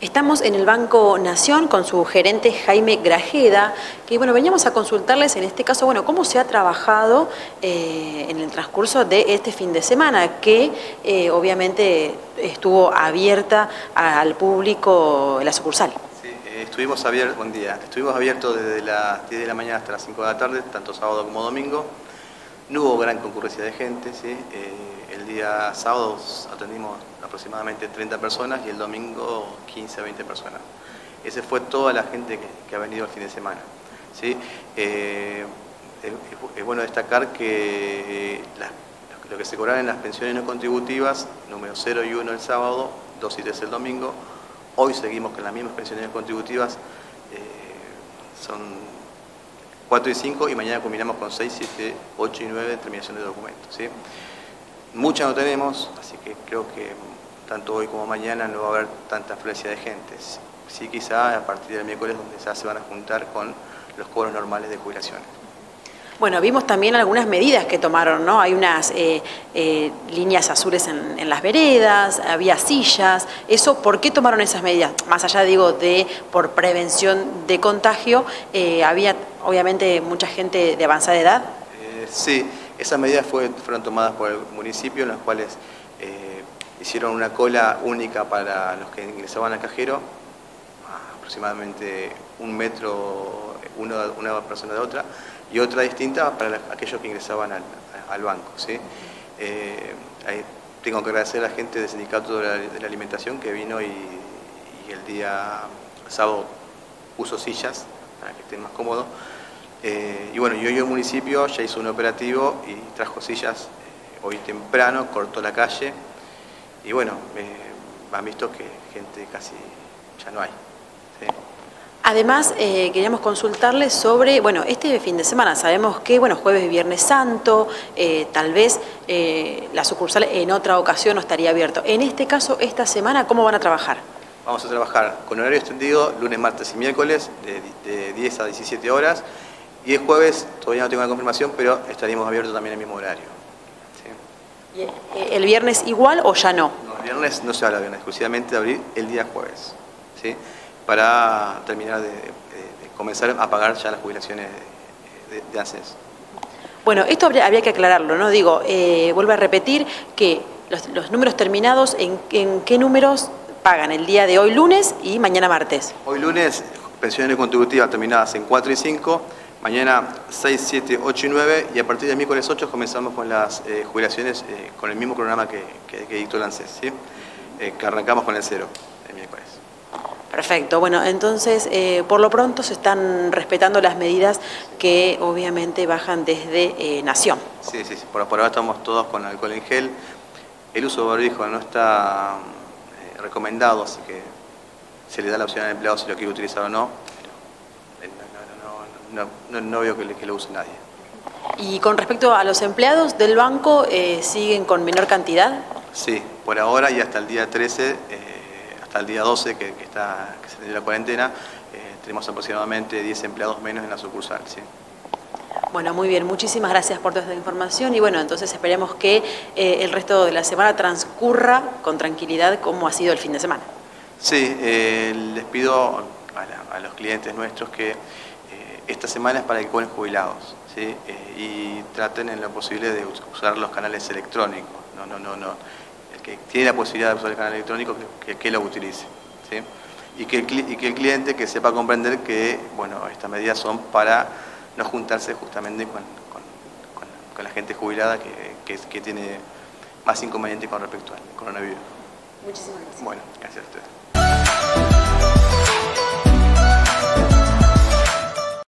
Estamos en el Banco Nación con su gerente Jaime Grajeda, que bueno, veníamos a consultarles en este caso, bueno, cómo se ha trabajado en el transcurso de este fin de semana, que obviamente estuvo abierta al público la sucursal. Sí, estuvimos abiertos, buen día, estuvimos abiertos desde las 10 de la mañana hasta las 5 de la tarde, tanto sábado como domingo. No hubo gran concurrencia de gente, ¿sí? El día sábado atendimos aproximadamente 30 personas y el domingo 15 a 20 personas. Esa fue toda la gente que ha venido el fin de semana, ¿sí? Es bueno destacar que lo que se cobraron en las pensiones no contributivas, número 0 y 1 el sábado, 2 y 3 el domingo. Hoy seguimos con las mismas pensiones contributivas, son 4 y 5 y mañana combinamos con 6, 7, 8 y 9 en terminación de documentos, ¿sí? Mucha no tenemos, así que creo que tanto hoy como mañana no va a haber tanta afluencia de gente. Sí, quizá a partir del miércoles donde ya se van a juntar con los cobros normales de jubilaciones. Bueno, vimos también algunas medidas que tomaron, ¿no? Hay unas líneas azules en las veredas, había sillas. ¿Eso por qué tomaron esas medidas? Más allá, digo, de por prevención de contagio, había obviamente mucha gente de avanzada edad. Sí, esas medidas fueron tomadas por el municipio, en las cuales hicieron una cola única para los que ingresaban al cajero, aproximadamente 1 metro una persona de otra, y otra distinta para aquellos que ingresaban al banco, ¿sí? Tengo que agradecer a la gente del Sindicato de la Alimentación que vino y el día sábado puso sillas para que estén más cómodos. Y bueno, hoy el municipio ya hizo un operativo y trajo sillas hoy temprano, cortó la calle y bueno, han visto que gente casi ya no hay, ¿sí? Además, queríamos consultarles sobre, bueno, este fin de semana sabemos que, bueno, jueves y viernes santo, tal vez la sucursal en otra ocasión no estaría abierto. En este caso, esta semana, ¿cómo van a trabajar? Vamos a trabajar con horario extendido lunes, martes y miércoles de 10 a 17 horas y el jueves, todavía no tengo la confirmación, pero estaríamos abiertos también en el mismo horario, ¿sí? ¿Y el viernes igual o ya no? No, el viernes no se habla viernes, exclusivamente de abrir el día jueves, ¿sí? Para terminar de comenzar a pagar ya las jubilaciones de ANSES. Bueno, esto habría que aclararlo, ¿no? Digo, vuelvo a repetir que los números terminados, ¿en qué números pagan? El día de hoy lunes y mañana martes. Hoy lunes, pensiones contributivas terminadas en 4 y 5, mañana 6, 7, 8 y 9 y a partir del miércoles 8 comenzamos con las jubilaciones con el mismo programa que dictó el ANSES, ¿sí? Que arrancamos con el 0 el miércoles. Perfecto, bueno, entonces por lo pronto se están respetando las medidas que obviamente bajan desde Nación. Sí, por ahora estamos todos con alcohol en gel. El uso de barbijo no está recomendado, así que se le da la opción al empleado si lo quiere utilizar o no. No veo que lo use nadie. Y con respecto a los empleados del banco, ¿siguen con menor cantidad? Sí, por ahora y hasta el día 13, hasta el día 12 que se tiene la cuarentena, tenemos aproximadamente 10 empleados menos en la sucursal, ¿sí? Bueno, muy bien, muchísimas gracias por toda esta información y bueno, entonces esperemos que el resto de la semana transcurra con tranquilidad como ha sido el fin de semana. Sí, les pido a los clientes nuestros que esta semana es para que cobren jubilados, ¿sí? Y traten en lo posible de usar los canales electrónicos. No. El que tiene la posibilidad de usar el canal electrónico, que lo utilice, ¿sí? Y que el cliente que sepa comprender que, bueno, estas medidas son para no juntarse justamente con la gente jubilada que tiene más inconvenientes con respecto al coronavirus. Muchísimas gracias. Bueno, gracias a ustedes.